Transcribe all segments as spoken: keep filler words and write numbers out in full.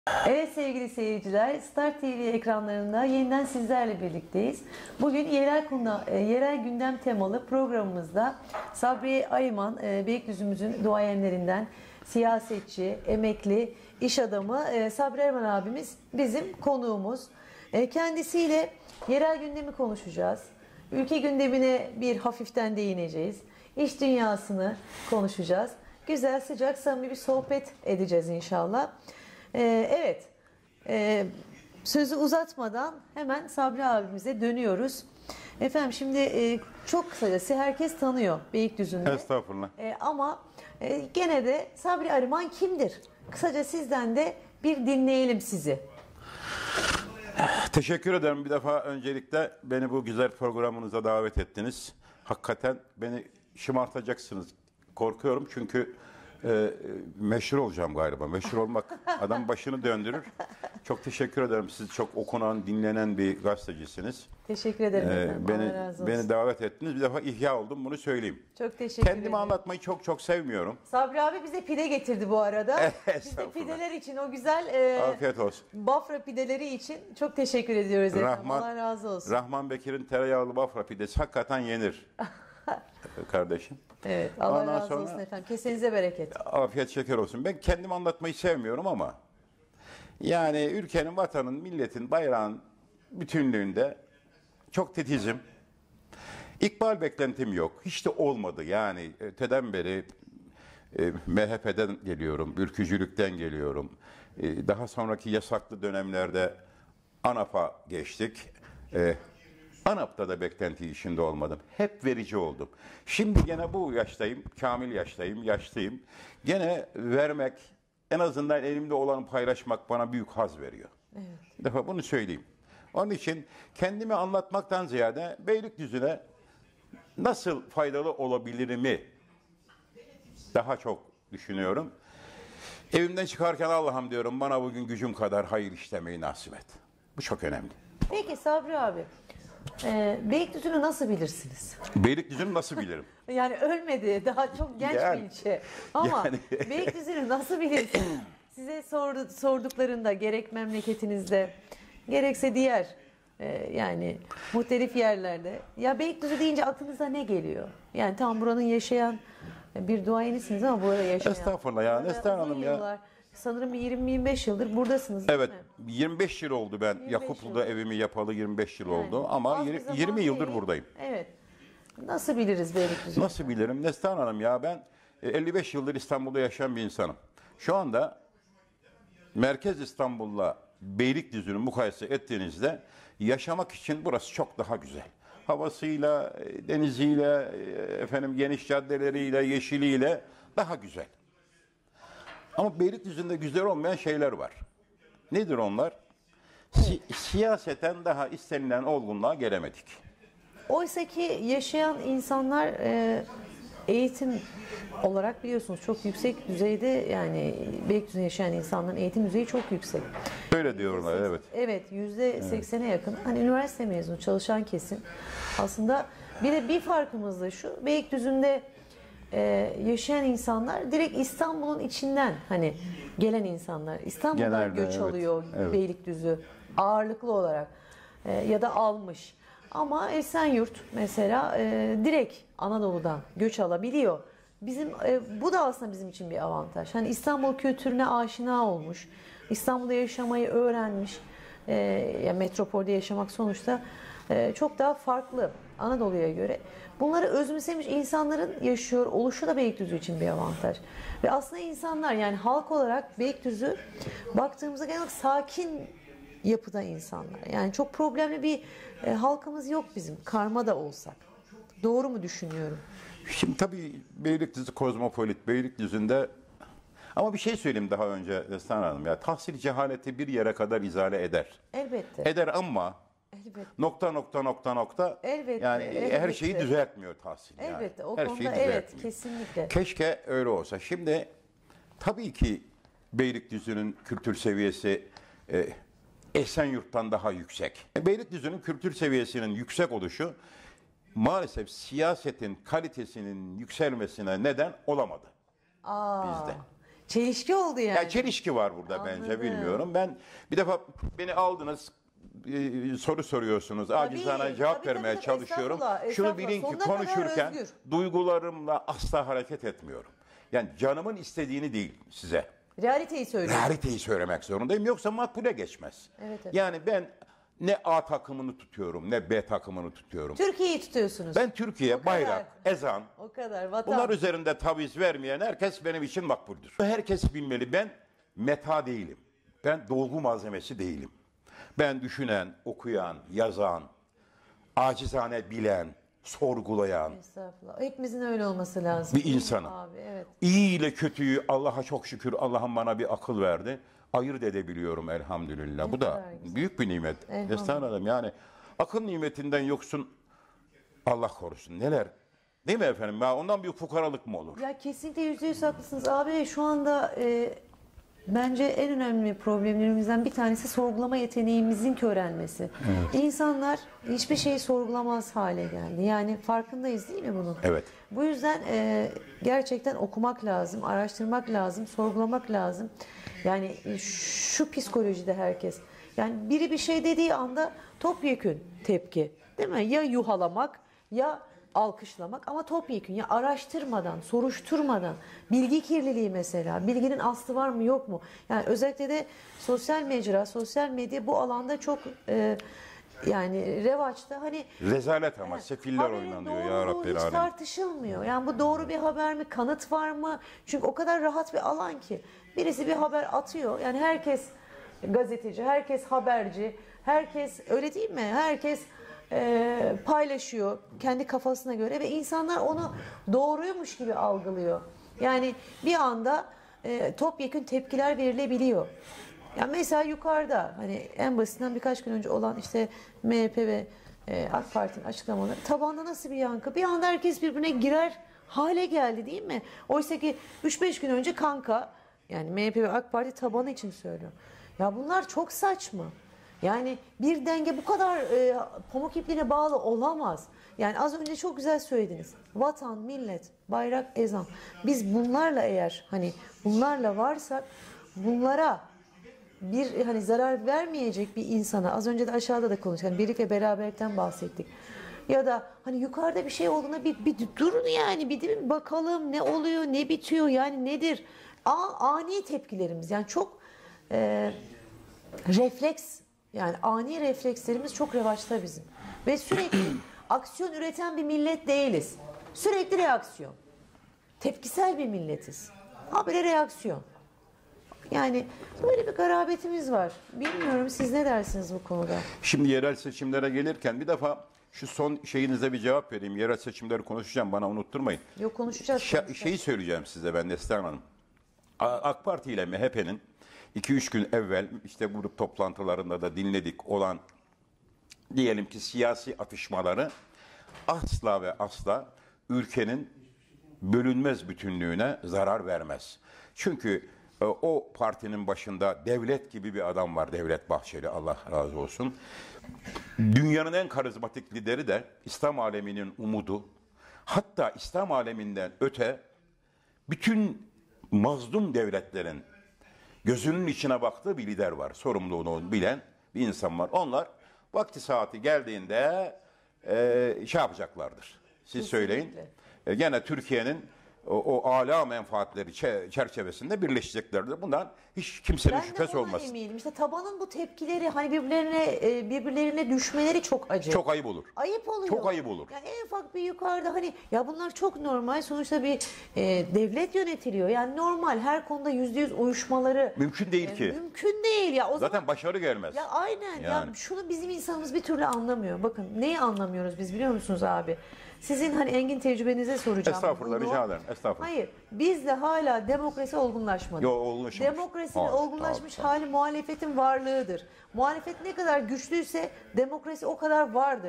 Evet sevgili seyirciler, Star T V ekranlarında yeniden sizlerle birlikteyiz. Bugün yerel, kunda, e, yerel gündem temalı programımızda Sabri Ayman, e, Beylikdüzü'müzün duayenlerinden siyasetçi, emekli, iş adamı e, Sabri Ayman abimiz bizim konuğumuz. E, kendisiyle yerel gündemi konuşacağız. Ülke gündemine bir hafiften değineceğiz. İş dünyasını konuşacağız. Güzel, sıcak, samimi bir sohbet edeceğiz inşallah. Ee, evet, ee, sözü uzatmadan hemen Sabri abimize dönüyoruz. Efendim şimdi e, çok kısacası herkes tanıyor Beylikdüzü'nde. Estağfurullah. E, ama e, gene de Sabri Ayman kimdir? Kısaca sizden de bir dinleyelim sizi. Teşekkür ederim bir defa öncelikle beni bu güzel programınıza davet ettiniz. Hakikaten beni şımartacaksınız. Korkuyorum çünkü e, meşhur olacağım galiba. Meşhur olmak adam başını döndürür. Çok teşekkür ederim. Siz çok okunan, dinlenen bir gazetecisiniz. Teşekkür ederim Ee, efendim. beni, Allah razı olsun. beni davet ettiniz. Bir defa ihya oldum bunu söyleyeyim. Çok teşekkür Kendimi ederim. anlatmayı çok çok sevmiyorum. Biz abi bize pide getirdi bu arada. Biz de Estağfurullah. pideler için o güzel e, Afiyet olsun. Bafra pideleri için çok teşekkür ediyoruz efendim. Rahman, Allah razı olsun. Rahman Bekir'in tereyağlı bafra pidesi hakikaten yenir. Kardeşim. Evet, Allah Ondan razı sonra- olsun efendim. Kesenize bereket. Afiyet şeker olsun. Ben kendimi anlatmayı sevmiyorum ama yani ülkenin, vatanın, milletin, bayrağın bütünlüğünde çok titizim. İkbal beklentim yok. Hiç de olmadı. Yani öteden beri e, M H P'den geliyorum, ülkücülükten geliyorum. E, daha sonraki yasaklı dönemlerde ANAP'a geçtik. E, ANAP'ta da beklenti içinde olmadım. Hep verici oldum. Şimdi gene bu yaştayım, kamil yaştayım, yaşlıyım. Gene vermek, en azından elimde olanı paylaşmak bana büyük haz veriyor. Evet. Bir defa bunu söyleyeyim. Onun için kendimi anlatmaktan ziyade Beylikdüzü'ne nasıl faydalı olabilirimi daha çok düşünüyorum. Evimden çıkarken Allah'ım diyorum bana bugün gücüm kadar hayır işlemeyi nasip et. Bu çok önemli. Peki Sabri abi, e, Beylikdüzü'nü nasıl bilirsiniz? Beylikdüzü'nü nasıl bilirim? Yani ölmedi, daha çok genç Yani- bir ilçe. Ama yani- Beylikdüzü'nü nasıl bilirsiniz? Size sordu, sorduklarında gerek memleketinizde, gerekse diğer e, yani muhtelif yerlerde. Ya Beylikdüzü deyince aklınıza ne geliyor? Yani tam buranın yaşayan bir duayenisiniz ama burada yaşayan. Estağfurullah ya, Burada Neslihan uzun Hanım ya. yıllar, sanırım bir yirmi yirmi beş yıldır buradasınız değil Evet, mi? yirmi beş yıl oldu ben. yirmi beş Yakuplu'da yıl. evimi yapalı yirmi beş yıl Yani oldu ama az bir yirmi, zaman yirmi yıldır değil. buradayım. Evet. Nasıl biliriz Beylikdüzü'nü? Nasıl bilirim? Neslihan Hanım ya ben e, elli beş yıldır İstanbul'da yaşayan bir insanım. Şu anda Merkez İstanbul'la Beylikdüzü'nü mukayese ettiğinizde yaşamak için burası çok daha güzel. Havasıyla, e, deniziyle, e, efendim geniş caddeleriyle, yeşiliyle daha güzel. Ama Beylikdüzü'nde güzel olmayan şeyler var. Nedir onlar? Si- siyaseten daha istenilen olgunluğa gelemedik. Oysa ki yaşayan insanlar e, eğitim olarak biliyorsunuz çok yüksek düzeyde, yani Beylikdüzü'nde yaşayan insanların eğitim düzeyi çok yüksek. Öyle diyorlar, evet. Evet, yüzde seksene yakın. Hani üniversite mezunu çalışan kesim. Aslında bir de bir farkımız da şu: Beylikdüzü'nde e, yaşayan insanlar direkt İstanbul'un içinden hani gelen insanlar. İstanbul'dan Genelde, göç evet, alıyor evet. Beylikdüzü ağırlıklı olarak e, ya da almış. Ama Esenyurt mesela e, direkt Anadolu'dan göç alabiliyor. Bizim e, bu da aslında bizim için bir avantaj. Hani İstanbul kültürüne aşina olmuş, İstanbul'da yaşamayı öğrenmiş. E, ya metropolde yaşamak sonuçta e, çok daha farklı Anadolu'ya göre. Bunları özümsemiş insanların yaşıyor oluşu da Beylikdüzü için bir avantaj. Ve aslında insanlar, yani halk olarak Beylikdüzü baktığımızda genel olarak sakin yapıda insanlar. Yani çok problemli bir e, halkımız yok bizim, karma da olsak. Doğru mu düşünüyorum? Şimdi tabii Beylikdüzü kozmopolit, Beylikdüzü'nde ama bir şey söyleyeyim daha önce Neslihan Hanım ya, tahsil cehaleti bir yere kadar izale eder. Elbette. Eder ama Elbette. nokta nokta nokta nokta Elbette, yani elbette. her şeyi düzeltmiyor tahsil. Yani. Elbette. O her konuda şeyi evet, düzeltmiyor. kesinlikle. Keşke öyle olsa. Şimdi tabii ki Beylikdüzü'nün kültür seviyesi e, Esenyurt'tan daha yüksek. E, Beylikdüzü'nün kültür seviyesinin yüksek oluşu maalesef siyasetin kalitesinin yükselmesine neden olamadı Aa, bizde. Çelişki oldu yani. Ya çelişki var burada Anladım. bence, bilmiyorum. Ben bir defa beni aldınız, e, soru soruyorsunuz. Acizane cevap tabii, vermeye tabii, çalışıyorum. estağfurullah, Şunu estağfurullah. bilin ki Sonuna kadar konuşurken özgür. duygularımla asla hareket etmiyorum. Yani canımın istediğini değil size. Realiteyi söylüyor. Realiteyi söylemek zorundayım, yoksa makbule geçmez. Evet, evet. Yani ben ne A takımını tutuyorum ne B takımını tutuyorum. Türkiye'yi tutuyorsunuz. Ben Türkiye, kadar. bayrak, ezan, O kadar vatan. bunlar üzerinde taviz vermeyen herkes benim için makbuldür. Herkes bilmeli, ben meta değilim. Ben dolgu malzemesi değilim. Ben düşünen, okuyan, yazan, acizane bilen, sorgulayan Estağfurullah. Hepimizin öyle olması lazım. bir insanım. Abi evet. İyi ile kötüyü Allah'a çok şükür, Allah'ım bana bir akıl verdi. Ayırt edebiliyorum elhamdülillah. Ne Bu da kadar güzel. büyük bir nimet. Elhamdülillah. Estağfurullah. Yani akıl nimetinden yoksun, Allah korusun. Neler? Değil mi efendim? Ya ondan büyük fukaralık mı olur? Ya kesinlikle yüzde yüz haklısınız. Abi şu anda e, bence en önemli problemlerimizden bir tanesi sorgulama yeteneğimizin körelmesi. İnsanlar hiçbir şeyi sorgulamaz hale geldi. Yani farkındayız değil mi bunun? Evet. Bu yüzden e, gerçekten okumak lazım, araştırmak lazım, sorgulamak lazım. Yani e, şu psikolojide herkes. Yani biri bir şey dediği anda topyekün tepki. Değil mi? Ya yuhalamak ya alkışlamak, ama topyekün, ya araştırmadan, soruşturmadan, bilgi kirliliği mesela, bilginin aslı var mı yok mu? Yani özellikle de sosyal mecra, sosyal medya bu alanda çok e, yani revaçta. Hani Rezalet ama sefiller haberin oynanıyor ya doğruluğu Rabbil hiç Alem. tartışılmıyor. Yani bu doğru bir haber mi? Kanıt var mı? Çünkü o kadar rahat bir alan ki. Birisi bir haber atıyor. Yani herkes gazeteci, herkes haberci, herkes öyle değil mi? Herkes e, paylaşıyor kendi kafasına göre ve insanlar onu doğruymuş gibi algılıyor. Yani bir anda e, topyekün tepkiler verilebiliyor. Ya mesela yukarıda hani en basitinden birkaç gün önce olan işte M H P ve e, AK Parti'nin açıklamaları tabanda nasıl bir yankı? Bir anda herkes birbirine girer hale geldi değil mi? Oysa ki üç beş gün önce kanka, yani M H P ve AK Parti tabanı için söylüyor. Ya bunlar çok saçma. Yani bir denge bu kadar e, pamuk ipliğine bağlı olamaz. Yani az önce çok güzel söylediniz. Vatan, millet, bayrak, ezan. Biz bunlarla eğer hani bunlarla varsak bunlara bir hani zarar vermeyecek bir insana, az önce de aşağıda da konuştuk. Hani birlik ve beraberlikten bahsettik. Ya da hani yukarıda bir şey olduğuna bir, bir durun yani bir, bir bakalım ne oluyor, ne bitiyor, yani nedir? A, ani tepkilerimiz yani çok e, refleks, yani ani reflekslerimiz çok revaçta bizim. Ve sürekli aksiyon üreten bir millet değiliz. Sürekli reaksiyon. Tepkisel bir milletiz. Habire reaksiyon. Yani böyle bir garabetimiz var. Bilmiyorum, siz ne dersiniz bu konuda? Şimdi yerel seçimlere gelirken bir defa şu son şeyinize bir cevap vereyim. Yerel seçimleri konuşacağım, bana unutturmayın. Yok, konuşacağız. Şa- konuşacağız. şeyi söyleyeceğim size ben Neslihan Hanım. A- AK Parti ile M H P'nin iki üç gün evvel işte grup toplantılarında da dinledik olan diyelim ki siyasi atışmaları asla ve asla ülkenin bölünmez bütünlüğüne zarar vermez. Çünkü e, o partinin başında devlet gibi bir adam var, Devlet Bahçeli, Allah razı olsun. Dünyanın en karizmatik lideri de İslam aleminin umudu. Hatta İslam aleminden öte bütün mazlum devletlerin gözünün içine baktığı bir lider var. Sorumluluğunu bilen bir insan var. Onlar vakti saati geldiğinde e, şey yapacaklardır. Siz Kesinlikle. söyleyin. E, gene Türkiye'nin o, o âlâ menfaatleri çe- çerçevesinde birleşeceklerdir. Bundan hiç kimsenin Ben de şüphesi ona olmasın. eminim. İşte tabanın bu tepkileri, hani birbirlerine e, birbirlerine düşmeleri çok acı. Çok ayıp olur. Ayıp oluyor. Çok ayıp olur. Yani en ufak bir yukarıda hani ya bunlar çok normal. Sonuçta bir e, devlet yönetiliyor. Yani normal, her konuda yüzde yüz uyuşmaları Mümkün değil e, ki. mümkün değil ya. O Zaten zaman başarı gelmez. ya aynen ya, Yani. şunu bizim insanımız bir türlü anlamıyor. Bakın neyi anlamıyoruz biz biliyor musunuz abi? Sizin hani engin tecrübenize soracağım. Estağfurullah, bunu. rica ederim. Estağfurullah. Hayır, bizde hala demokrasi olgunlaşmadı. Yo, olgunlaşmış. Demokrasinin Hayır, olgunlaşmış tamam, hali muhalefetin varlığıdır. Muhalefet ne kadar güçlüyse demokrasi o kadar vardır.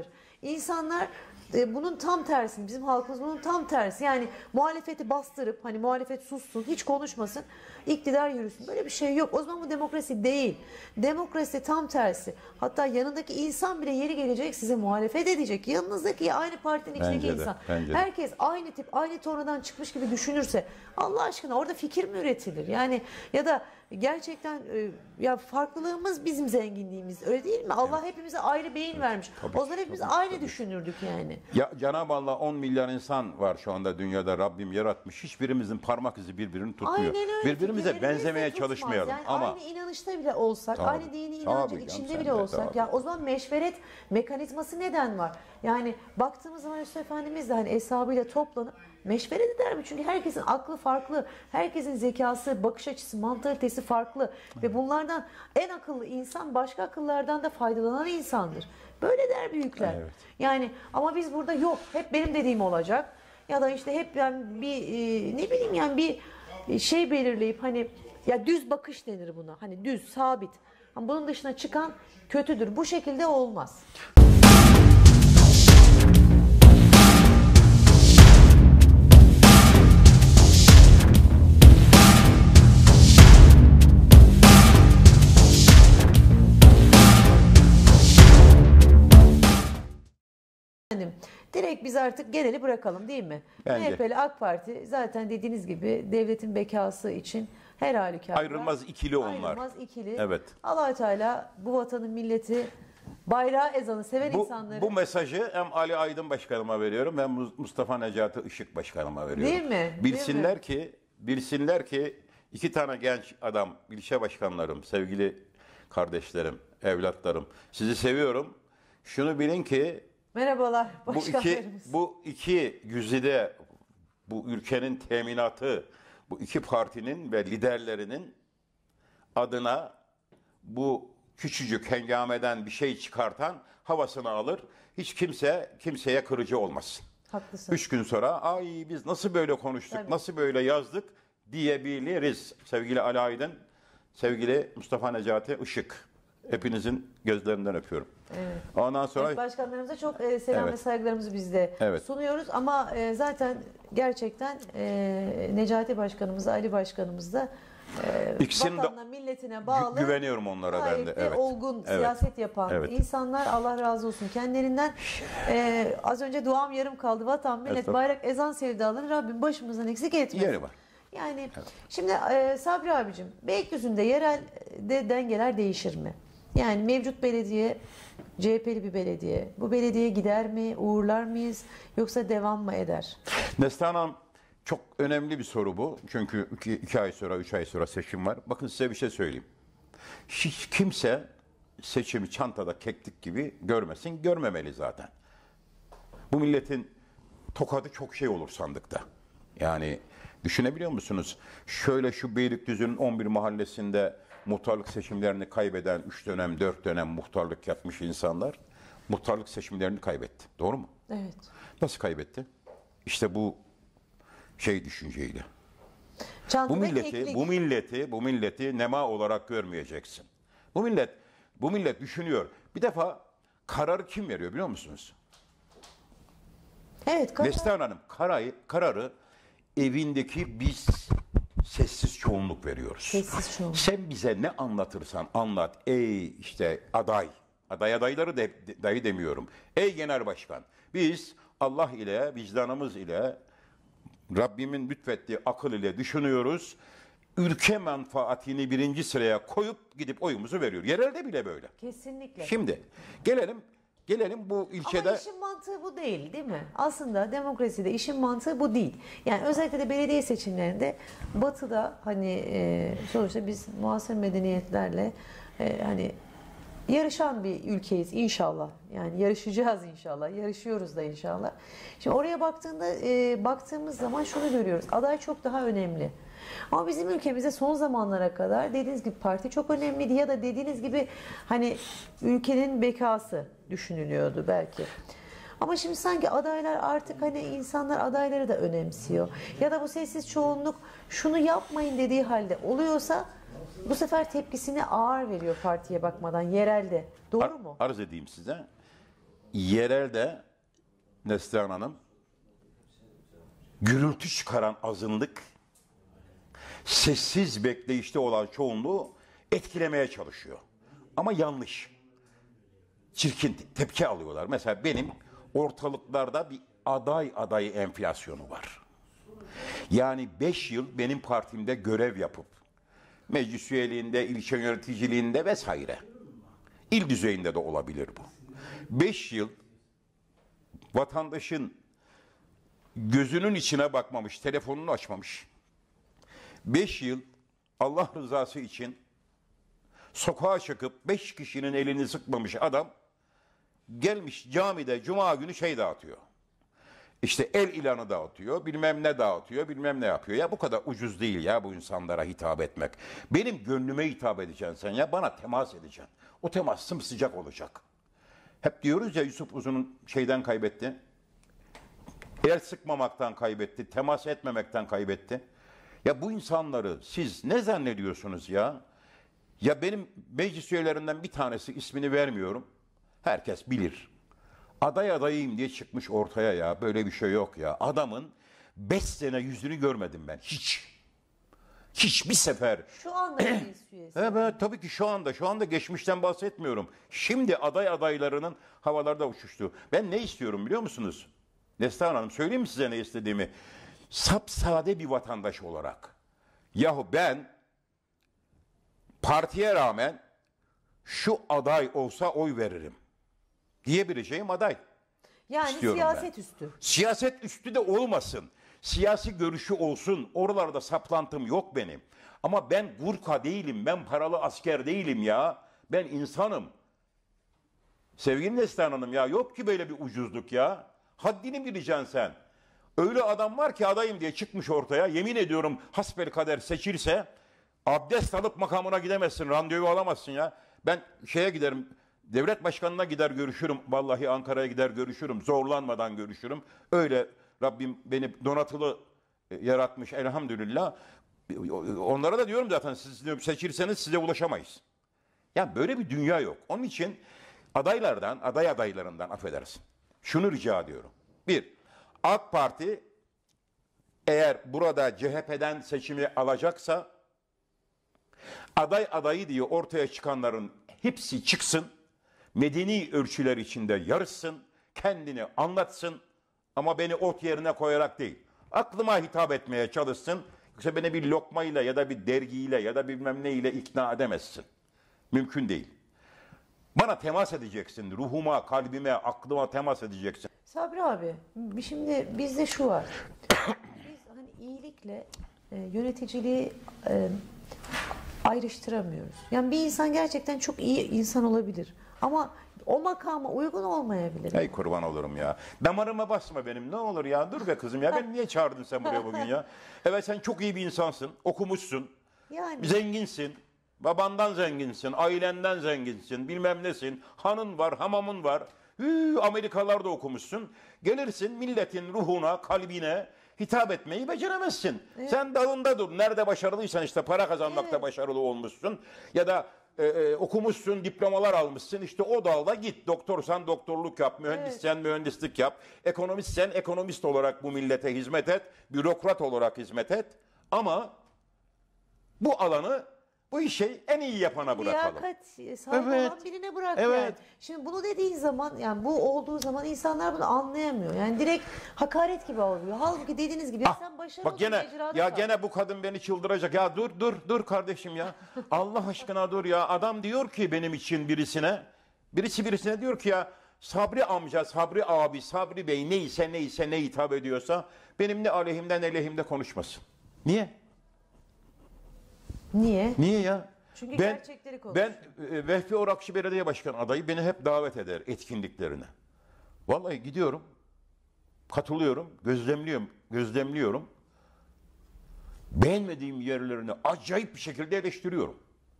insanlar e, bunun tam tersini, bizim halkımız bunun tam tersi. Yani muhalefeti bastırıp hani muhalefet sussun, hiç konuşmasın, iktidar yürüsün. Böyle bir şey yok. O zaman bu demokrasi değil. Demokrasi tam tersi. Hatta yanındaki insan bile yeri gelecek size muhalefet edecek. Yanınızdaki aynı partinin içindeki Bence de, insan. bence de. Herkes aynı tip, aynı tornadan çıkmış gibi düşünürse Allah aşkına orada fikir mi üretilir? Yani ya da gerçekten e, ya farklılığımız bizim zenginliğimiz, öyle değil mi? Allah hepimize ayrı beyin vermiş. Tabii O zaman ki, hepimiz tabii ki, aynı tabii ki. düşünürdük yani. Ya Cenab-ı Allah on milyar insan var şu anda dünyada, Rabbim yaratmış. Hiçbirimizin parmak izi birbirini tutmuyor. Aynen öyle. Birbirimize Fikirlerimiz de benzemeye tutmaz. çalışmayalım. Yani ama aynı inanışta bile olsak, Tabii, aynı dini tabii inancın canım, içinde sen bile de, olsak, tabii. ya o zaman meşveret mekanizması neden var? Yani baktığımız zaman Yusuf Efendimiz de hani hesabıyla toplanıp meşveret eder mi? Çünkü herkesin aklı farklı, herkesin zekası, bakış açısı, mantalitesi farklı ve bunlardan en akıllı insan başka akıllardan da faydalanan insandır. Böyle der büyükler. Evet. Yani ama biz burada yok, hep benim dediğim olacak ya da işte hep ben bir e, ne bileyim yani bir şey belirleyip hani ya düz bakış denir buna. Hani düz, sabit. Ama bunun dışına çıkan kötüdür. Bu şekilde olmaz. Efendim, direkt biz artık geneli bırakalım değil mi? Bence. M H P'li AK Parti zaten dediğiniz gibi devletin bekası için her halükarda ayrılmaz ikili onlar. ayrılmaz ikili. Evet. Allah-u Teala bu vatanın milleti bayrağı ezanı seven Bu, insanları bu mesajı hem Ali Aydın Başkanıma veriyorum hem Mustafa Necati Işık Başkanıma veriyorum. Değil mi? Değil Bilsinler mi? ki, bilsinler ki iki tane genç adam, ilçe başkanlarım, sevgili kardeşlerim, evlatlarım, sizi seviyorum. Şunu bilin ki merhabalar bu iki başkanlarımız. bu iki güzide, bu ülkenin teminatı, bu iki partinin ve liderlerinin adına bu küçücük hengameden bir şey çıkartan havasını alır. Hiç kimse kimseye kırıcı olmasın. Haklısın. Üç gün sonra ay biz nasıl böyle konuştuk, Tabii. nasıl böyle yazdık diyebiliriz. Sevgili Ali Aydın, sevgili Mustafa Necati Işık. Hepinizin gözlerinden öpüyorum. Evet. Ondan sonra Evet, başkanlarımıza çok e, selam Evet. ve saygılarımızı biz de Evet. sunuyoruz. Ama e, zaten gerçekten e, Necati Başkanımız da Ali Başkanımız da e, İkisinin de vatanına, milletine bağlı. gü- güveniyorum onlara ben Gayet de. de Evet. olgun Evet. siyaset yapan Evet. insanlar, Allah razı olsun kendilerinden. E, az önce duam yarım kaldı. Vatan, millet, Estağfurullah. bayrak, ezan sevdalarını Rabbim başımızdan eksik etmesin. Yeri var. Yani şimdi e, Sabri abicim, Beylikdüzü'nde yerelde dengeler değişir mi? Yani mevcut belediye C H P'li bir belediye. Bu belediye gider mi, uğurlar mıyız yoksa devam mı eder? Neslihan Hanım, çok önemli bir soru bu. Çünkü iki, iki ay sonra, üç ay sonra seçim var. Bakın size bir şey söyleyeyim. Hiç kimse seçimi çantada keklik gibi görmesin, görmemeli zaten. Bu milletin tokadı çok şey olur sandıkta. Yani düşünebiliyor musunuz? Şöyle şu Beylikdüzü'nün on bir mahallesinde muhtarlık seçimlerini kaybeden üç dönem, dört dönem muhtarlık yapmış insanlar muhtarlık seçimlerini kaybetti. Doğru mu? Evet. Nasıl kaybetti? İşte bu şey düşünceyle. Çantada Bu milleti, keklik. bu milleti, bu milleti nema olarak görmeyeceksin. Bu millet, bu millet düşünüyor. Bir defa kararı kim veriyor biliyor musunuz? Evet, karar- Neslihan Hanım, kararı, kararı evindeki biz sessiz çoğunluk veriyoruz. Sessiz çoğunluk. Sen bize ne anlatırsan anlat. Ey işte aday, aday adayları de, dayı demiyorum. Ey genel başkan, biz Allah ile, vicdanımız ile, Rabbimin lütfettiği akıl ile düşünüyoruz. Ülke menfaatini birinci sıraya koyup gidip oyumuzu veriyor. Yerelde bile böyle. Kesinlikle. Şimdi gelelim, gelelim bu ilçede. Ama işin mantığı bu değil, değil mi? Aslında demokraside işin mantığı bu değil. Yani özellikle de belediye seçimlerinde Batı'da hani e, sonuçta biz muasır medeniyetlerle e, hani yarışan bir ülkeyiz inşallah. Yani yarışacağız inşallah. Yarışıyoruz da inşallah. Şimdi oraya baktığında e, baktığımız zaman şunu görüyoruz. Aday çok daha önemli. Ama bizim ülkemizde son zamanlara kadar dediğiniz gibi parti çok önemliydi ya da dediğiniz gibi hani ülkenin bekası düşünülüyordu belki. Ama şimdi sanki adaylar artık hani insanlar adayları da önemsiyor. Ya da bu sessiz çoğunluk şunu yapmayın dediği halde oluyorsa bu sefer tepkisini ağır veriyor partiye bakmadan yerelde. Doğru Ar- mu? Arz edeyim size. yerelde Neslihan Hanım gürültü çıkaran azınlık sessiz bekleyişte olan çoğunluğu etkilemeye çalışıyor. Ama yanlış. Çirkin tepki alıyorlar. Mesela benim ortalıklarda bir aday adayı enflasyonu var. Yani beş yıl benim partimde görev yapıp meclis üyeliğinde, ilçe yöneticiliğinde vesaire. İl düzeyinde de olabilir bu. Beş yıl vatandaşın gözünün içine bakmamış, telefonunu açmamış. Beş yıl Allah rızası için sokağa çıkıp beş kişinin elini sıkmamış adam gelmiş camide cuma günü şey dağıtıyor. İşte el ilanı dağıtıyor, bilmem ne dağıtıyor, bilmem ne yapıyor. Ya bu kadar ucuz değil ya bu insanlara hitap etmek. Benim gönlüme hitap edeceksin sen ya, bana temas edeceksin. O temas sımsıcak olacak. Hep diyoruz ya, Yusuf Uzun'un şeyden kaybetti. El sıkmamaktan kaybetti, temas etmemekten kaybetti. Ya bu insanları siz ne zannediyorsunuz ya? Ya benim meclis üyelerinden bir tanesi, ismini vermiyorum. Herkes bilir. Aday adayıyım diye çıkmış ortaya ya. Böyle bir şey yok ya. Adamın beş sene yüzünü görmedim ben. Hiç. Hiçbir sefer. Şu anda meclis üyesi. Evet tabii ki şu anda. Şu anda geçmişten bahsetmiyorum. Şimdi aday adaylarının havalarda uçuştu. Ben ne istiyorum biliyor musunuz? Neslihan Hanım, söyleyeyim mi size ne istediğimi? Sapsade bir vatandaş olarak. Yahu ben partiye rağmen şu aday olsa oy veririm diyebileceğim aday. Yani istiyorum siyaset ben. üstü. Siyaset üstü de olmasın. Siyasi görüşü olsun. Oralarda saplantım yok benim. Ama ben Gurka değilim. Ben paralı asker değilim ya. Ben insanım. Sevgili Neslihan Hanım ya, yok ki böyle bir ucuzluk ya. Haddini bileceksin sen. Öyle adam var ki adayım diye çıkmış ortaya. Yemin ediyorum hasbelkader seçilse abdest alıp makamına gidemezsin. Randevu alamazsın ya. Ben şeye giderim. Devlet başkanına gider görüşürüm. Vallahi Ankara'ya gider görüşürüm. Zorlanmadan görüşürüm. Öyle Rabbim beni donatılı yaratmış elhamdülillah. Onlara da diyorum zaten, siz diyorum, seçilseniz size ulaşamayız. Yani böyle bir dünya yok. Onun için adaylardan, aday adaylarından affedersin, şunu rica ediyorum. Bir, AK Parti eğer burada C H P'den seçimi alacaksa aday adayı diye ortaya çıkanların hepsi çıksın. Medeni ölçüler içinde yarışsın, kendini anlatsın ama beni ot yerine koyarak değil, aklıma hitap etmeye çalışsın. Yoksa beni bir lokmayla ya da bir dergiyle ya da bilmem neyle ikna edemezsin. Mümkün değil. Bana temas edeceksin, ruhuma, kalbime, aklıma temas edeceksin. Sabri abi, şimdi bizde şu var. Biz hani iyilikle e, yöneticiliği e, ayrıştıramıyoruz. Yani bir insan gerçekten çok iyi insan olabilir. Ama o makama uygun olmayabilir. Ey kurban olurum ya. Damarıma basma benim, ne olur ya. Dur be kızım ya, beni niye çağırdın sen buraya bugün ya? Evet, sen çok iyi bir insansın, okumuşsun, Yani zenginsin. Babandan zenginsin, ailenden zenginsin, bilmem nesin. Hanın var, hamamın var. Hü, Amerikalarda okumuşsun. Gelirsin milletin ruhuna, kalbine hitap etmeyi beceremezsin. Evet. Sen dalında dur. Nerede başarılıysan işte para kazanmakta evet. başarılı olmuşsun. Ya da e, e, okumuşsun, diplomalar almışsın. İşte o dalda git. Doktorsan doktorluk yap, mühendissen evet. mühendislik yap. Ekonomistsen ekonomist olarak bu millete hizmet et. Bürokrat olarak hizmet et. Ama bu alanı, bu işi en iyi yapana bırakalım. Liyakat sahibi evet. olan birine bırak evet. yani. Şimdi bunu dediğin zaman, yani bu olduğu zaman insanlar bunu anlayamıyor. Yani direkt hakaret gibi oluyor. Halbuki dediğiniz gibi ah, sen başarılı bak gene ya kal. Gene bu kadın beni çıldıracak. Ya dur dur dur kardeşim ya. Allah aşkına dur ya. Adam diyor ki benim için birisine, birisi birisine diyor ki ya Sabri amca, Sabri abi, Sabri bey neyse neyse ne hitap ediyorsa benim ne aleyhimden ne lehimde konuşmasın. Niye? Niye? Niye ya? Çünkü ben, gerçekleri konuşuyor. Ben e, Vehbi Orakçı Belediye Başkanı adayı beni hep davet eder etkinliklerine. Vallahi gidiyorum, katılıyorum, gözlemliyorum, gözlemliyorum. Beğenmediğim yerlerini acayip bir şekilde eleştiriyorum.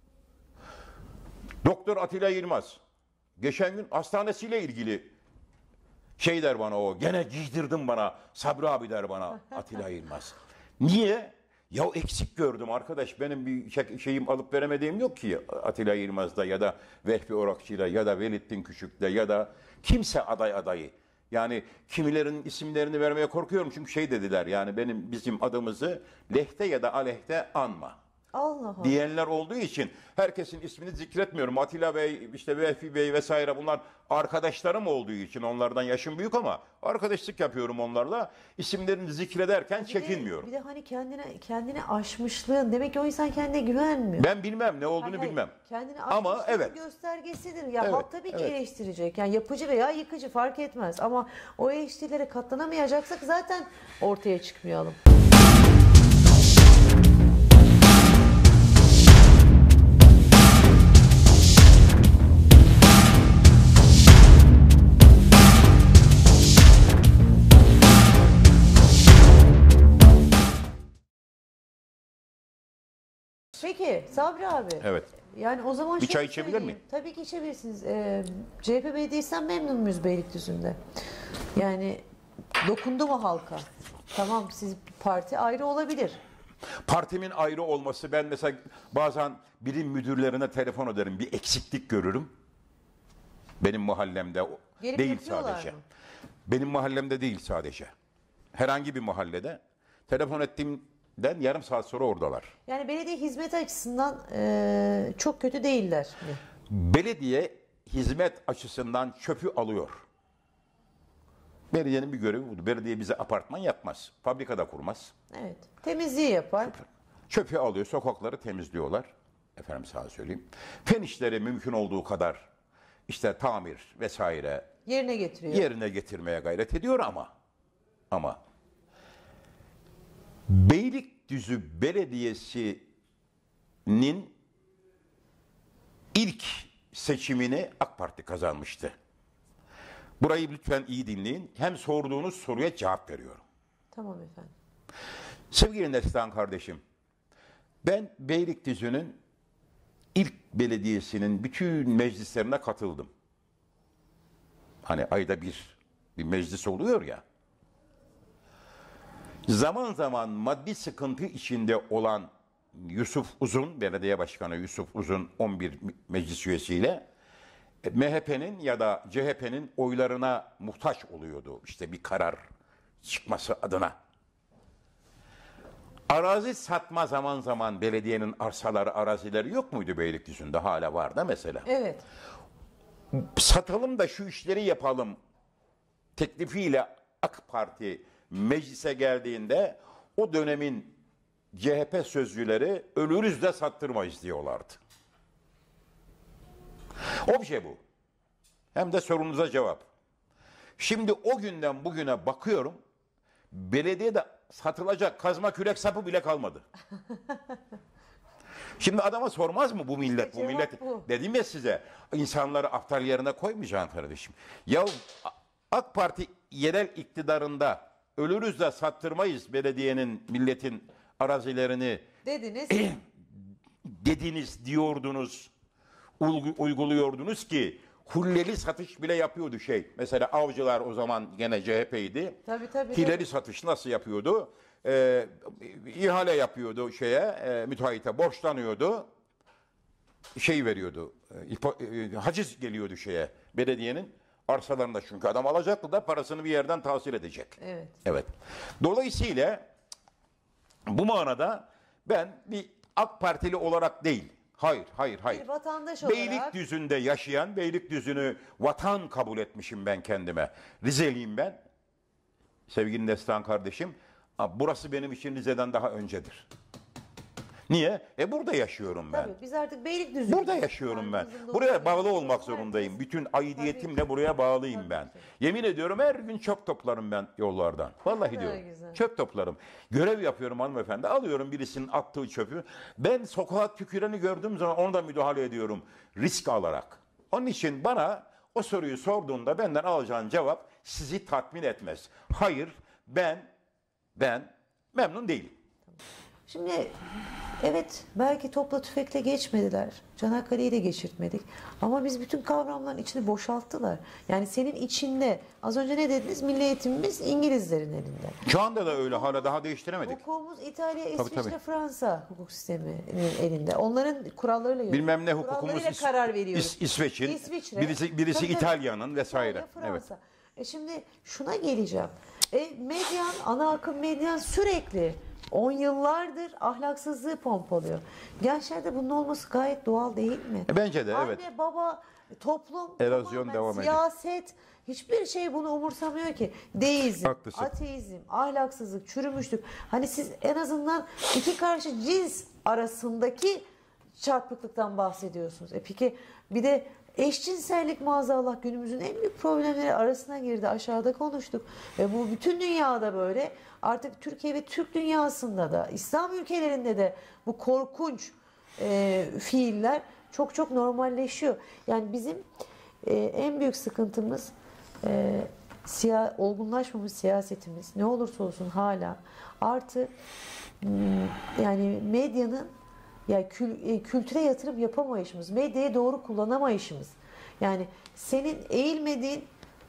Doktor Atilla Yılmaz geçen gün hastanesiyle ilgili şey der bana o, gene giydirdin bana Sabri abi der bana Atilla Yılmaz. Niye? Ya eksik gördüm arkadaş. Benim bir şey- şeyim alıp veremediğim yok ki Atilla Yılmaz'da ya da Vehbi Orakçı'da ya da Velittin Küçük'te ya da kimse aday adayı. Yani kimilerin isimlerini vermeye korkuyorum çünkü şey dediler yani benim bizim adımızı lehte ya da aleyhte anma Allah Allah. diyenler olduğu için herkesin ismini zikretmiyorum. Atilla Bey, işte Vehbi Bey vesaire bunlar arkadaşlarım olduğu için onlardan yaşım büyük ama arkadaşlık yapıyorum onlarla. İsimlerini zikrederken Bir de- çekinmiyorum. Bir de hani kendine kendini aşmışlığın. Demek ki o insan kendine güvenmiyor. Ben bilmem ne olduğunu Hayır, hayır. bilmem. Kendini Ama aşmışlığın evet. göstergesidir. Ya Evet, halk tabii ki evet. eleştirecek. Yani yapıcı veya yıkıcı fark etmez. Ama o eleştirilere katlanamayacaksak zaten ortaya çıkmayalım. Peki Sabri abi. Evet. Yani o zaman Bir şöyle çay içebilir söyleyeyim. miyim? Tabii ki içebilirsiniz. Ee, C H P Belediyesi'nden memnun muyuz Beylikdüzü'nde? Yani dokundu mu halka? Tamam siz parti ayrı olabilir. Partimin ayrı olması ben mesela bazen birim müdürlerine telefon ederim bir eksiklik görürüm. Benim mahallemde o- Gelip değil yapıyorlar sadece. mı? Benim mahallemde değil sadece. Herhangi bir mahallede telefon ettiğimden yarım saat sonra oradalar. Yani belediye hizmeti açısından e, çok kötü değiller mi? Belediye hizmet açısından çöpü alıyor. Belediyenin bir görevi budur. Belediye bize apartman yapmaz. Fabrikada kurmaz. Evet. Temizliği yapar. Çöpü alıyor, sokakları temizliyorlar. Efendim sana söyleyeyim. Fen işleri mümkün olduğu kadar işte tamir vesaire Yerine getiriyor. yerine getirmeye gayret ediyor ama ama Beylikdüzü Belediyesi'nin ilk seçimini AK Parti kazanmıştı. Burayı lütfen iyi dinleyin. Hem sorduğunuz soruya cevap veriyorum. Tamam efendim. Sevgili Neslihan kardeşim, ben Beylikdüzü'nün ilk belediyesinin bütün meclislerine katıldım. Hani ayda bir bir meclis oluyor ya. Zaman zaman maddi sıkıntı içinde olan Yusuf Uzun, belediye başkanı Yusuf Uzun on bir meclis üyesiyle M H P'nin ya da C H P'nin oylarına muhtaç oluyordu. İşte bir karar çıkması adına. Arazi satma zaman zaman belediyenin arsaları, arazileri yok muydu Beylikdüzü'nde? Hala var da mesela. Evet. Satalım da şu işleri yapalım teklifiyle AK Parti meclise geldiğinde o dönemin C H P sözcüleri ölürüz de sattırmayız diyorlardı. O bir şey bu. Hem de sorunuza cevap. Şimdi o günden bugüne bakıyorum, belediyede satılacak kazma kürek sapı bile kalmadı. Şimdi adama sormaz mı bu millet? Bu Cevap millet bu. dedim ya size, insanları aptal yerine koymayacaksın kardeşim. Ya AK Parti yerel iktidarında ölürüz de sattırmayız belediyenin, milletin arazilerini Dediniz. dediniz, diyordunuz, uygu- uyguluyordunuz ki hulleli satış bile yapıyordu şey. Mesela Avcılar o zaman gene C H P'ydi. Tabii tabii. Hileli tabii. satış nasıl yapıyordu? Ee, ihale yapıyordu şeye, e, müteahhite borçlanıyordu. Şey veriyordu, e, ipo- e, haciz geliyordu şeye, belediyenin arsalarında çünkü adam alacaktı da parasını bir yerden tahsil edecek. Evet. Evet. Dolayısıyla bu manada ben bir AK Partili olarak değil, hayır, hayır, hayır. Bir vatandaş olarak. Beylikdüzü'nde yaşayan, Beylikdüzü'nü vatan kabul etmişim ben kendime. Rizeliyim ben. Sevgili Neslihan kardeşim, burası benim için Rize'den daha öncedir. Niye? E burada yaşıyorum ben. Tabii biz artık Beylikdüzü. Burada yaşıyorum ben. Buraya bağlı olmak zorundayım. Bütün aidiyetimle buraya bağlıyım ben. Yemin ediyorum her gün çöp toplarım ben yollardan. Vallahi kadar diyorum. güzel. Çöp toplarım. Görev yapıyorum hanımefendi. Alıyorum birisinin attığı çöpü. Ben sokağa tüküreni gördüğüm zaman ona da müdahale ediyorum. Risk alarak. Onun için bana o soruyu sorduğunda benden alacağın cevap sizi tatmin etmez. Hayır, ben ben memnun değilim. Şimdi Evet, belki topla tüfekle geçmediler. Çanakkale'yi de geçirtmedik. Ama biz bütün kavramların içini boşalttılar. Yani senin içinde, az önce ne dediniz? Milli eğitimimiz İngilizlerin elinde. Şu anda da öyle, hala daha değiştiremedik. Hukukumuz İtalya, Tabii, İsviçre, tabii. Fransa hukuk sisteminin elinde. Onların kurallarıyla yürüyoruz. Bilmem ne hukukumuz Kurallarıyla İs- karar veriyoruz. İs- İsveç'in, İsviçre, birisi, birisi tabii, tabii. İtalya'nın vesaire. İtalya, Evet. Fransa. E şimdi şuna geleceğim. E, medyan, ana akım medyan sürekli on yıllardır ahlaksızlığı pompalıyor. Gençlerde bunun olması gayet doğal değil mi? E, bence de, Anne, evet. baba, toplum, Erozyon tamamen devam ediyor. siyaset, hiçbir şey bunu umursamıyor ki. Deizm, Haklısın. ateizm, ahlaksızlık, çürümüşlük. Hani siz en azından iki karşı cins arasındaki çarpıklıktan bahsediyorsunuz. E peki bir de eşcinsellik maazallah günümüzün en büyük problemleri arasına girdi. Aşağıda konuştuk. Ve bu bütün dünyada böyle. Artık Türkiye ve Türk dünyasında da, İslam ülkelerinde de bu korkunç e, fiiller çok çok normalleşiyor. Yani bizim e, en büyük sıkıntımız e, siya, olgunlaşmamış siyasetimiz. Ne olursa olsun hala artı m, yani medyanın yani kül, e, kültüre yatırım yapamayışımız, medyayı doğru kullanamayışımız. Yani senin eğilmediğin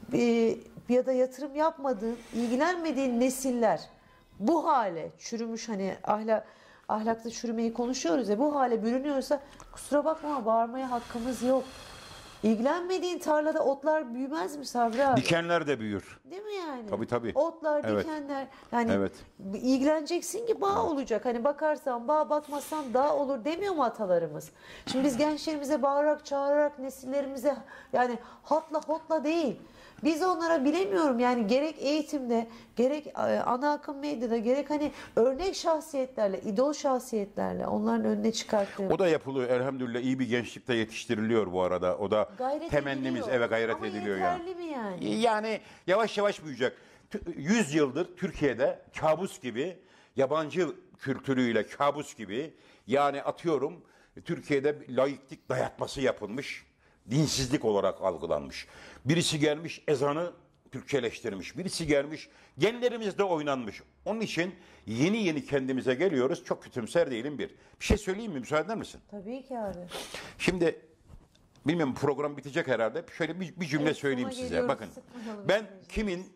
e, ya da yatırım yapmadığın, ilgilenmediğin nesiller bu hale çürümüş, hani ahlak ahlakta çürümeyi konuşuyoruz ya, bu hale bürünüyorsa kusura bakma, bağırmaya hakkımız yok. İlgilenmediğin tarlada otlar büyümez mi Sabri abi? Dikenler de büyür. Değil mi yani? Tabii, tabii. Otlar, Evet. dikenler. Yani Evet. ilgileneceksin ki bağ olacak. Hani bakarsan bağ, bakmazsan dağ olur demiyor mu atalarımız? Şimdi biz gençlerimize bağırarak, çağırarak, nesillerimize yani hatla hotla değil. Biz onlara bilemiyorum yani gerek eğitimde, gerek e, ana akım medyada, gerek hani örnek şahsiyetlerle, idol şahsiyetlerle onların önüne çıkarttığım. O da yapılıyor elhamdülillah, iyi bir gençlikte yetiştiriliyor bu arada. O da Gayret temennimiz, ediliyor. eve gayret Ama ediliyor yani. yeterli mi yani? Yani yavaş yavaş büyüyecek. yüz yıldır Türkiye'de kabus gibi, yabancı kültürüyle kabus gibi, yani atıyorum Türkiye'de laiklik dayatması yapılmış, dinsizlik olarak algılanmış. Birisi gelmiş ezanı Türkçeleştirmiş, birisi gelmiş genlerimizde oynanmış. Onun için yeni yeni kendimize geliyoruz. Çok kütümser değilim bir. Bir şey söyleyeyim mi? Müsaade eder misin? Tabii ki abi. Şimdi bilmiyorum, program bitecek herhalde. Şöyle bir, bir cümle Evet, söyleyeyim sona size. geliyoruz. Bakın, Sıkmayalım ben seyircileri. kimin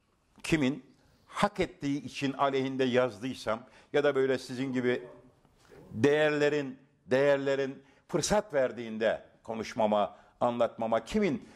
kimin hak ettiği için aleyhinde yazdıysam ya da böyle sizin gibi değerlerin değerlerin fırsat verdiğinde konuşmama, anlatmama, kimin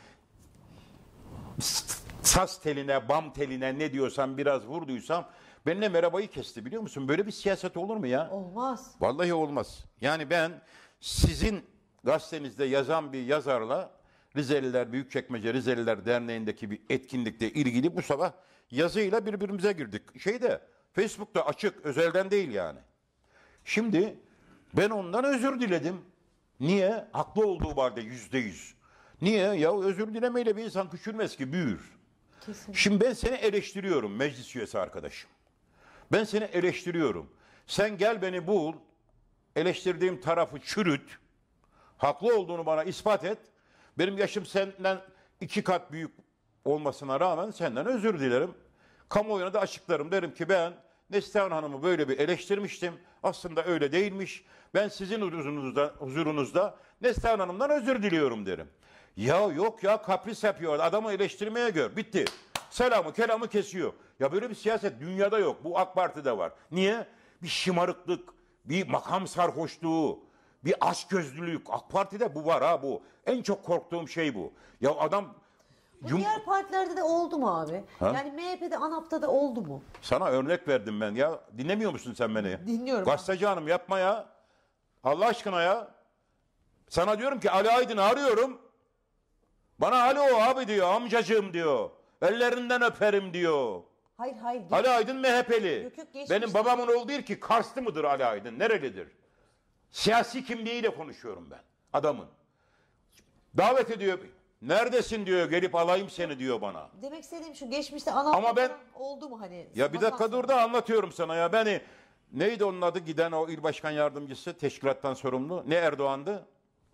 saz teline, bam teline ne diyorsam biraz vurduysam benimle merhabayı kesti, biliyor musun? Böyle bir siyaset olur mu ya? Olmaz. Vallahi olmaz. Yani ben sizin gazetenizde yazan bir yazarla Rizeliler, Büyükçekmece Rizeliler Derneği'ndeki bir etkinlikte ilgili bu sabah yazıyla birbirimize girdik. Şeyde, Facebook'ta açık, özelden değil yani. Şimdi ben ondan özür diledim. Niye? Haklı olduğu halde yüzde yüz. Niye? Ya özür dilemeyle bir insan küçülmez ki, büyür. Kesin. Şimdi ben seni eleştiriyorum meclis üyesi arkadaşım. Ben seni eleştiriyorum. Sen gel beni bul, eleştirdiğim tarafı çürüt, haklı olduğunu bana ispat et. Benim yaşım senden iki kat büyük olmasına rağmen senden özür dilerim. Kamuoyuna da açıklarım, derim ki ben Neslihan Hanım'ı böyle bir eleştirmiştim. Aslında öyle değilmiş. Ben sizin huzurunuzda, huzurunuzda Neslihan Hanım'dan özür diliyorum derim. Ya yok ya, kapris yapıyor. Adamı eleştirmeye gör. Bitti. Selamı kelamı kesiyor. Ya böyle bir siyaset dünyada yok. Bu AK Parti'de var. Niye? Bir şımarıklık, bir makam sarhoşluğu, bir açgözlülük. AK Parti'de bu var ha bu. En çok korktuğum şey bu. Ya adam Bu Cum- diğer partilerde de oldu mu abi? Ha? Yani M H P'de, ANAP'ta da oldu mu? Sana örnek verdim ben ya. Dinlemiyor musun sen beni? Dinliyorum. Gazeteci hanım yapma ya. Allah aşkına ya. Sana diyorum ki Ali Aydın'ı arıyorum. Bana alo abi diyor, amcacığım diyor. Ellerinden öperim diyor. Hayır hayır. Ali Aydın M H P'li. Yok, yok, geçmiş. Benim babamın oğlu değil ki, Karslı mıdır Ali Aydın? Nerelidir? Siyasi kimliğiyle konuşuyorum ben adamın. Davet ediyor. Neredesin diyor, gelip alayım seni diyor bana. Demek istediğim şu, geçmişte ANAP'ta Ama ben- falan oldu mu hani? Ya bir dakika dur da anlatıyorum sana ya. Beni, neydi onun adı, giden o il başkan yardımcısı, teşkilattan sorumlu? Ne Erdoğan'dı?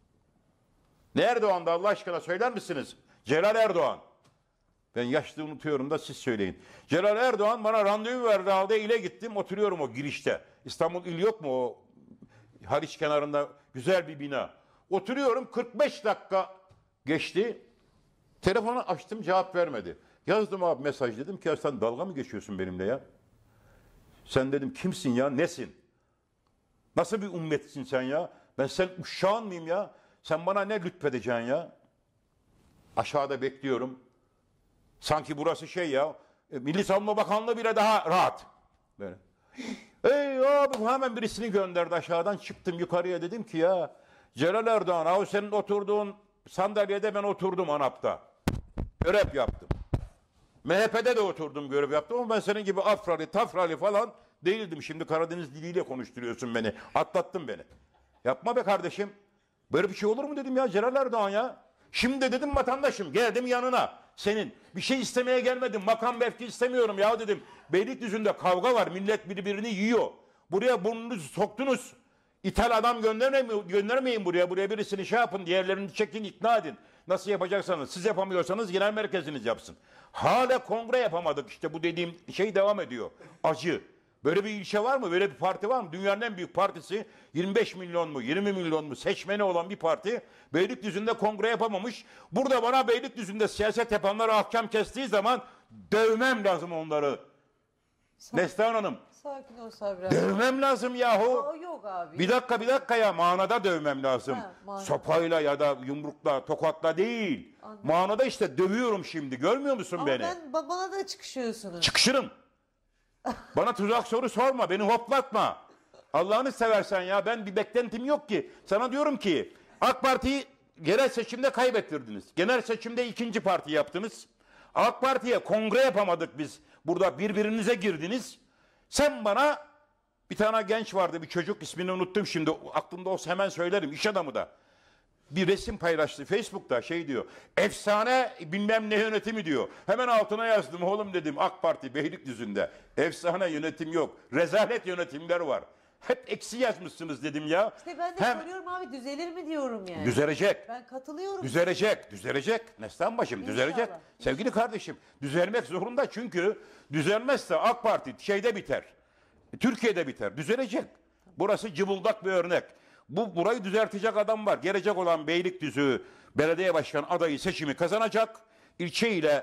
Ne Erdoğan'dı Allah aşkına, söyler misiniz? Celal Erdoğan. Ben yaşlı unutuyorum da siz söyleyin. Celal Erdoğan bana randevu verdi halde ile gittim, oturuyorum o girişte. İstanbul İl yok mu o Haliç kenarında güzel bir bina. Oturuyorum, kırk beş dakika geçti. Telefonu açtım, cevap vermedi. Yazdım abi mesaj, dedim ki ya sen dalga mı geçiyorsun benimle ya? Sen dedim kimsin ya, nesin? Nasıl bir ümmetsin sen ya? Ben sen uşağın mıyım ya? Sen bana ne lütfedeceksin ya? Aşağıda bekliyorum. Sanki burası şey ya, Milli Savunma Bakanlığı bile daha rahat. Böyle. Ey abi, hemen birisini gönderdi aşağıdan. Çıktım yukarıya, dedim ki ya Celal Erdoğan, abi senin oturduğun sandalyede ben oturdum ANAP'ta. Görev yaptım. M H P'de de oturdum, görev yaptım ama ben senin gibi afrali tafrali falan değildim. Şimdi Karadeniz diliyle konuşturuyorsun beni. Atlattın beni. Yapma be kardeşim. Böyle bir şey olur mu dedim ya Celal Erdoğan ya. Şimdi dedim vatandaşım, geldim yanına. Senin bir şey istemeye gelmedim. Makam mevki istemiyorum ya dedim. Beylikdüzü'nde kavga var. Millet birbirini yiyor. Buraya burnunuzu soktunuz. İthal adam göndermeyin, göndermeyin buraya. Buraya birisini şey yapın. Diğerlerini çekin, ikna edin. Nasıl yapacaksanız. Siz yapamıyorsanız genel merkeziniz yapsın. Hala kongre yapamadık. İşte bu dediğim şey devam ediyor. Acı. Böyle bir ilçe var mı? Böyle bir parti var mı? Dünyanın en büyük partisi, yirmi beş milyon mu, yirmi milyon mu seçmeni olan bir parti Beylikdüzü'nde kongre yapamamış. Burada bana Beylikdüzü'nde siyaset yapanları ahkam kestiği zaman dövmem lazım onları. Sakin, Neslihan Hanım. Sakin ol Sabri. Dövmem lazım yahu. O yok abi. Bir dakika bir dakika ya, manada dövmem lazım. Ha, manada. Sopayla ya da yumrukla, tokatla değil. Anladım. Manada işte dövüyorum şimdi. Görmüyor musun Ama beni? ben ba- bana da çıkışıyorsunuz. Çıkışırım. Bana tuzak soru sorma, beni hoplatma. Allah'ını seversen ya, ben bir beklentim yok ki. Sana diyorum ki AK Parti'yi yerel seçimde kaybettirdiniz. Genel seçimde ikinci parti yaptınız. AK Parti'ye kongre yapamadık biz. Burada birbirinize girdiniz. Sen bana, bir tane genç vardı, bir çocuk, ismini unuttum şimdi, aklımda olsa hemen söylerim, iş adamı da. Bir resim paylaştı Facebook'ta, şey diyor, efsane bilmem ne yönetimi diyor. Hemen altına yazdım, oğlum dedim, AK Parti Beylikdüzü'nde efsane yönetim yok, rezalet yönetimler var. Hep eksi yazmışsınız dedim ya. İşte ben de Hem, soruyorum abi, düzelir mi diyorum yani. düzelecek. Ben katılıyorum. Düzelecek, düzelecek. Neslihan bacım, İnşallah, düzelecek. inşallah. Sevgili kardeşim, düzelmek zorunda çünkü düzelmezse AK Parti şeyde biter. Türkiye'de biter. Düzelecek. Burası cıbıldak bir örnek. Bu burayı düzeltecek adam var. Gelecek olan Beylikdüzü belediye başkan adayı seçimi kazanacak. İlçe ile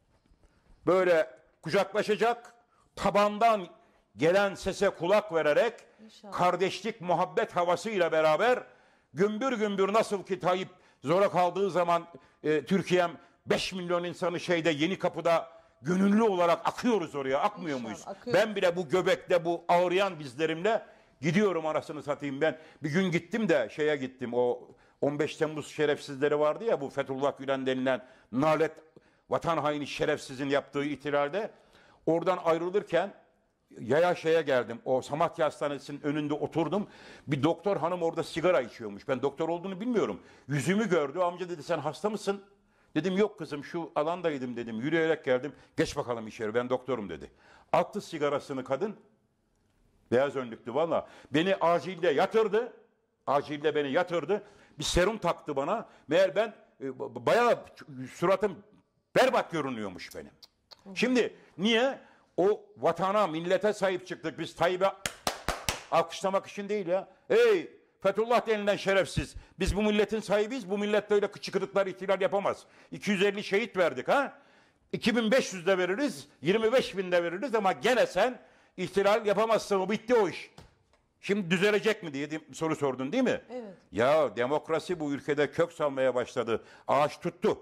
böyle kucaklaşacak. Tabandan gelen sese kulak vererek İnşallah. kardeşlik, muhabbet havasıyla beraber gümbür gümbür, nasıl ki Tayyip zora kaldığı zaman e, Türkiye'm beş milyon insanı şeyde Yenikapı'da gönüllü olarak akıyoruz oraya, akmıyor İnşallah, muyuz? akıyoruz. Ben bile bu göbekte, bu ağrıyan dizlerimle gidiyorum, arasını satayım ben. Bir gün gittim de şeye gittim, o on beş Temmuz şerefsizleri vardı ya, bu Fethullah Gülen denilen nalet vatan haini şerefsizin yaptığı ihtilalde. Oradan ayrılırken yaya şeye geldim, o Samatya Hastanesi'nin önünde oturdum. Bir doktor hanım orada sigara içiyormuş. Ben doktor olduğunu bilmiyorum. Yüzümü gördü, amca dedi sen hasta mısın? Dedim yok kızım, şu alandaydım dedim, yürüyerek geldim. Geç bakalım içeri, ben doktorum dedi. Attı sigarasını kadın. Beyaz önlüklü valla. Beni acilde yatırdı. Acilde beni yatırdı. Bir serum taktı bana. Meğer ben e, bayağı suratım berbat görünüyormuş benim. Şimdi niye? O vatana, millete sahip çıktık. Biz Tayyip'e alkışlamak için değil ya. Ey Fethullah denilen şerefsiz. Biz bu milletin sahibiyiz. Bu millet böyle çıkırıklar ihtilal yapamaz. iki yüz elli şehit verdik ha. iki bin beş yüz de veririz. yirmi beş bin de veririz ama gene sen ihtilal yapamazsın. O bitti o iş. Şimdi düzelecek mi diye soru sordun değil mi? Evet. Ya demokrasi bu ülkede kök salmaya başladı. Ağaç tuttu.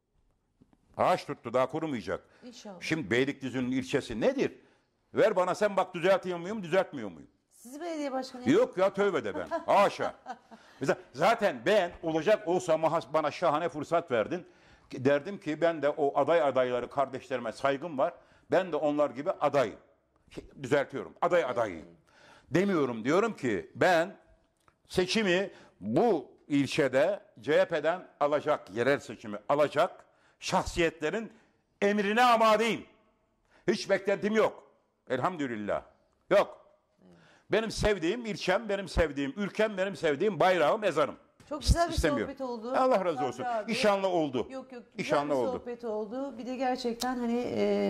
Ağaç tuttu, daha kurumayacak. İnşallah. Şimdi Beylikdüzü'nün ilçesi nedir? Ver bana, sen bak düzeltiyor muyum, düzeltmiyor muyum? Sizi belediye başkanı Yok ya, tövbe de ben. Haşa. Mesela zaten ben olacak olsa bana şahane fırsat verdin. Derdim ki ben de o aday adayları kardeşlerime saygım var. Ben de onlar gibi adayım. Şey, düzeltiyorum. Aday adayıyım. Demiyorum, diyorum ki ben seçimi bu ilçede C H P'den alacak, yerel seçimi alacak şahsiyetlerin emrine amadeyim. Hiç beklentim yok. Elhamdülillah. Yok. Benim sevdiğim ilçem, benim sevdiğim ülkem, benim sevdiğim bayrağım, ezanım. Çok güzel bir İstemiyorum. sohbet oldu. Allah razı Sabri olsun. abi. İşanlı oldu. Yok yok, güzel İşanlı bir oldu. sohbet oldu. Bir de gerçekten hani e,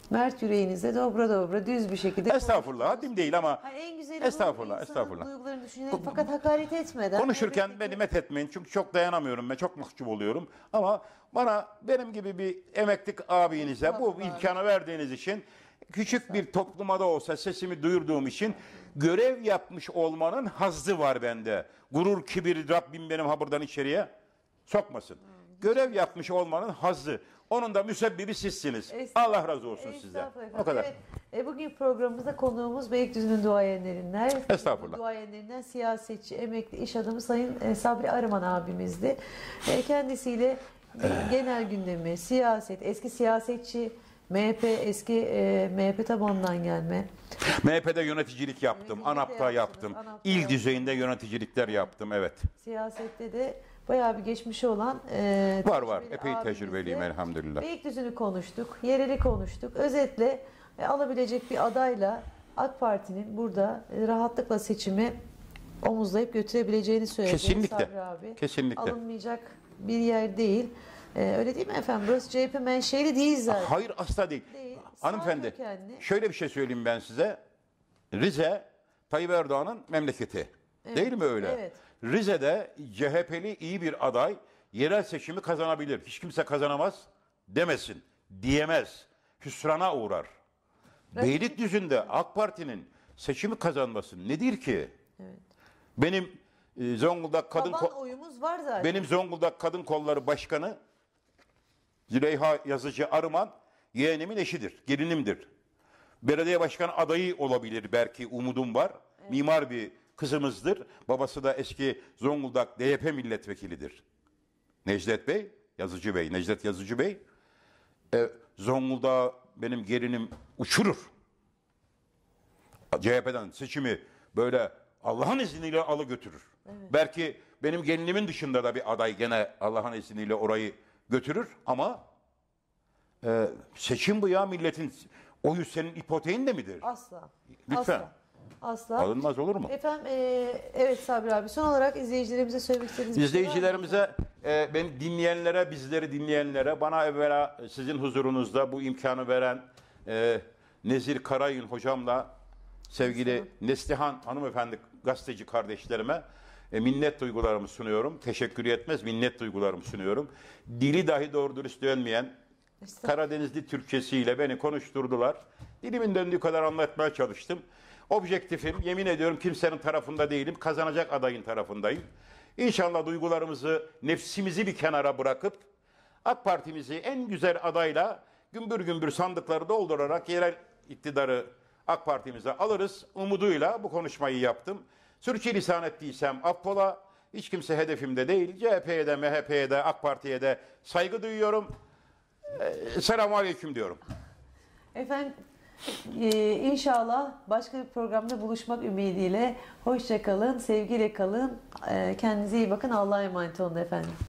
mert yüreğinizle dobra dobra düz bir şekilde Estağfurullah, konuştunuz. haddim değil ama Hayır, en güzeli estağfurullah, bu, estağfurullah. insanın duygularını düşünerek fakat hakaret etmeden. Konuşurken elbette beni ki- met etmeyin çünkü çok dayanamıyorum ben, çok mahcup oluyorum. Ama bana benim gibi bir emeklik abinize bu Estağfurullah. imkanı verdiğiniz için, küçük bir topluma da olsa sesimi duyurduğum için görev yapmış olmanın hazzı var bende. Gurur, kibir Rabbim benim ha buradan içeriye sokmasın. Görev yapmış olmanın hazzı. Onun da müsebbibi sizsiniz. Estağfurullah. Allah razı olsun sizden. Estağfurullah efendim. O kadar. Evet, e, bugün programımızda konuğumuz Beylikdüzü'nün duayenlerinden, Estağfurullah. duayenlerinden siyasetçi, emekli iş adamı Sayın e, Sabri Arıman abimizdi. E, kendisiyle genel gündemi, siyaset, eski siyasetçi, M H P, eski e, M H P tabanından gelme. M H P'de yöneticilik yaptım, M H P'de ANAP'ta yaptınız, yaptım, ANAP'ta il yaptınız. düzeyinde yöneticilikler yaptım, evet. Siyasette de bayağı bir geçmişi olan e, Var var, tecrübeli epey abimizle tecrübeliyim elhamdülillah. Beylikdüzü'nü konuştuk, yereli konuştuk. Özetle e, alabilecek bir adayla AK Parti'nin burada e, rahatlıkla seçimi omuzlayıp götürebileceğini söyledi Kesinlikle, Sabri abi. kesinlikle. Alınmayacak bir yer değil. E, öyle değil mi efendim? Burası C H P menşeli değil zaten. Hayır, asla değil. Değil. Sağ Hanımefendi, kökenli. şöyle bir şey söyleyeyim ben size. Rize, Tayyip Erdoğan'ın memleketi. Değil mi öyle? evet. Rize'de C H P'li iyi bir aday yerel seçimi kazanabilir. Hiç kimse kazanamaz demesin, diyemez. Hüsrana uğrar. Beylikdüzü'nde AK Parti'nin seçimi kazanması nedir ki? Evet. Benim e, Zonguldak Kadın Taban Ko- oyumuz var zaten. Benim Zonguldak Kadın Kolları Başkanı Züleyha Yazıcı Arıman yeğenimin eşidir, gelinimdir. Belediye başkanı adayı olabilir belki, umudum var. Mimar bir kızımızdır. Babası da eski Zonguldak D Y P milletvekilidir. Necdet Bey, Yazıcı Bey, Necdet Yazıcı Bey. E, Zonguldak'a benim gelinim uçurur. C H P'den seçimi böyle Allah'ın izniyle alı götürür. Belki benim gelinimin dışında da bir aday gene Allah'ın izniyle orayı götürür ama e, seçim bu ya, milletin oyu senin ipoteğin de midir? Asla. Lütfen. Asla. Asla. Alınmaz olur mu? Efendim, e, evet Sabri abi, son olarak izleyicilerimize söylemek istediğiniz bir şey var mı? İzleyicilerimize, e, beni dinleyenlere, bizleri dinleyenlere, bana evvela sizin huzurunuzda bu imkanı veren e, Nezir Karayın hocamla sevgili Neslihan hanımefendi gazeteci kardeşlerime e, minnet duygularımı sunuyorum. Teşekkür etmez, minnet duygularımı sunuyorum. Dili dahi doğru dürüst dönmeyen Karadenizli Türkçesiyle beni konuşturdular. Dilimin döndüğü kadar anlatmaya çalıştım. Objektifim, yemin ediyorum kimsenin tarafında değilim. Kazanacak adayın tarafındayım. İnşallah duygularımızı, nefsimizi bir kenara bırakıp AK Parti'mizi en güzel adayla gümbür gümbür sandıkları doldurarak yerel iktidarı AK Parti'mize alırız umuduyla bu konuşmayı yaptım. Sürçülisan ettiysem affola. Hiç kimse hedefimde değil. C H P'ye de, M H P'ye de, AK Parti'ye de saygı duyuyorum. Ee, Selamun Aleyküm diyorum. Efendim, e, inşallah başka bir programda buluşmak ümidiyle. Hoşça kalın, sevgiyle kalın. E, kendinize iyi bakın. Allah'a emanet olun efendim.